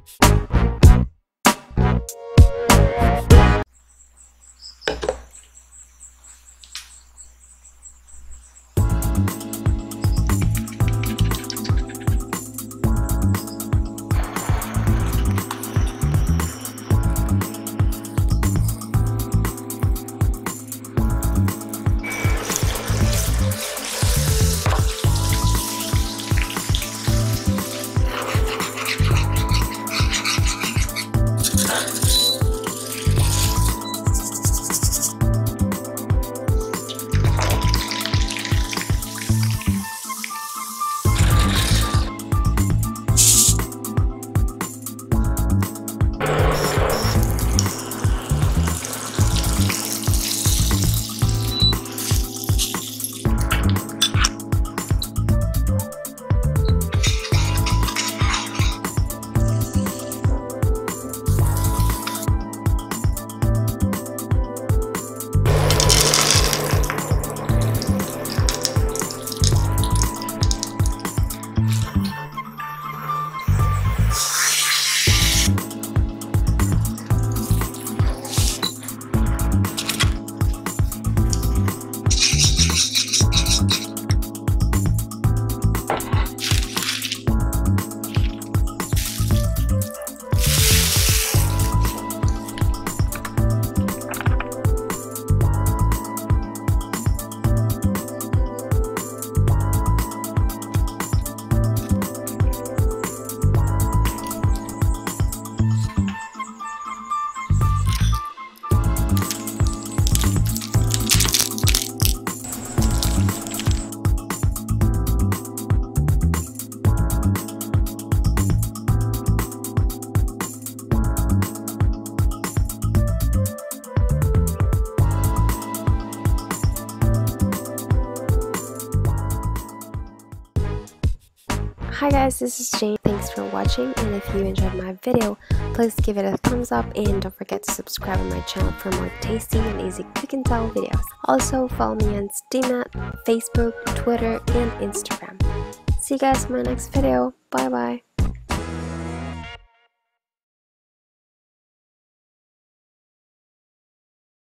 Hi guys, this is Jayne. Thanks for watching, and if you enjoyed my video, please give it a thumbs up and don't forget to subscribe to my channel for more tasty and easy cook and tell videos. Also follow me on Steam, Facebook, Twitter, and Instagram. See you guys in my next video. Bye bye.